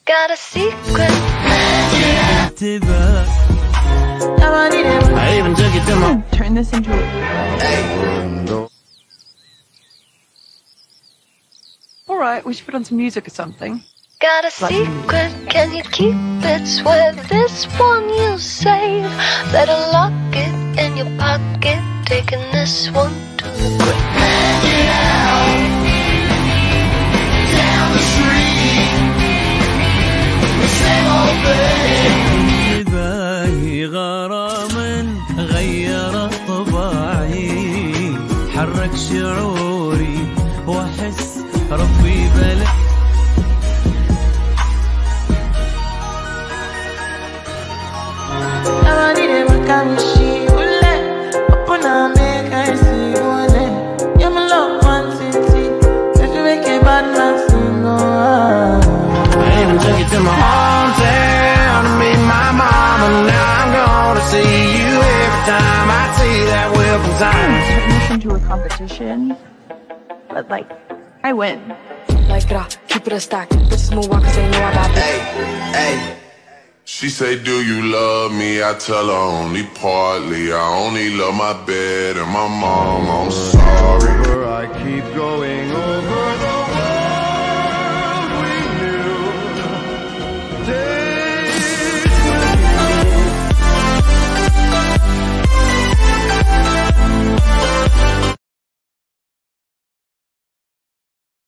got a secret. I even took it to my. Turn this into a... Alright, we should put on some music or something. Got a secret, can you keep it? Swear this one you'll save. Better lock it in your pocket. Taking this one to the grave. Down the street, the same old thing. انتباهي غرام غير طباعي حرك شعوري واحس ربي بلا I even took it to my hometown to meet my mama. Now I'm gonna see you every time I see that welcome sign. Turn this into a competition, but like, I win. Like, keep it a stack. Bitches move on cause they know about this. Hey. She say, do you love me? I tell her only partly. I only love my bed and my mom. I'm sorry. I keep going on.